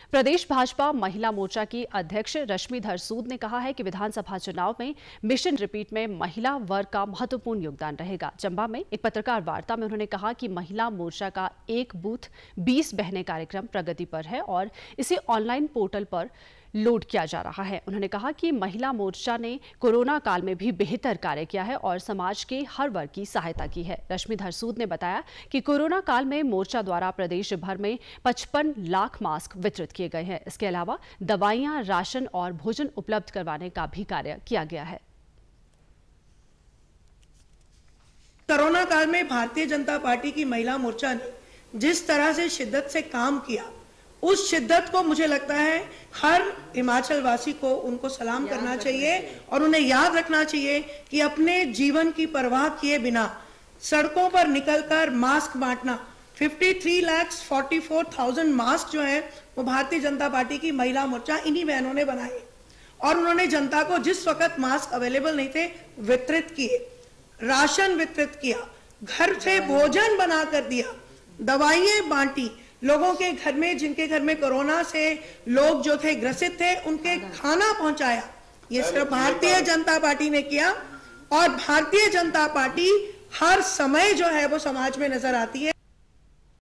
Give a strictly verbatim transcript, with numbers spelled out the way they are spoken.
प्रदेश भाजपा महिला मोर्चा की अध्यक्ष रश्मिधर सूद ने कहा है कि विधानसभा चुनाव में मिशन रिपीट में महिला वर्ग का महत्वपूर्ण योगदान रहेगा। चंबा में एक पत्रकार वार्ता में उन्होंने कहा कि महिला मोर्चा का एक बूथ बीस बहनें कार्यक्रम प्रगति पर है और इसे ऑनलाइन पोर्टल पर लोड किया जा रहा है। उन्होंने कहा कि महिला मोर्चा ने कोरोना काल में भी बेहतर कार्य किया है और समाज के हर वर्ग की सहायता की है। रश्मिधर सूद ने बताया कि कोरोना काल में मोर्चा द्वारा प्रदेश भर में पचपन लाख मास्क वितरित किए गए हैं। इसके अलावा दवाइयां, राशन और भोजन उपलब्ध करवाने का भी कार्य किया गया है। कोरोना काल में भारतीय जनता पार्टी की महिला मोर्चा ने जिस तरह से शिद्दत से काम किया, उस शिद्दत को मुझे लगता है हर हिमाचल वासी को उनको सलाम करना चाहिए और उन्हें याद रखना चाहिए कि अपने जीवन की परवाह किए बिना सड़कों पर निकलकर मास्क बांटना, तिरेपन लाख चौवालीस हज़ार मास्क जो है वो भारतीय जनता पार्टी की महिला मोर्चा इन्हीं बहनों ने बनाए और उन्होंने जनता को जिस वक्त मास्क अवेलेबल नहीं थे वितरित किए, राशन वितरित किया, घर से भोजन बना कर दिया, दवाइयां बांटी, लोगों के घर में जिनके घर में कोरोना से लोग जो थे ग्रसित थे उनके खाना पहुंचाया। ये सिर्फ भारतीय जनता पार्टी ने किया और भारतीय जनता पार्टी हर समय जो है वो समाज में नजर आती है।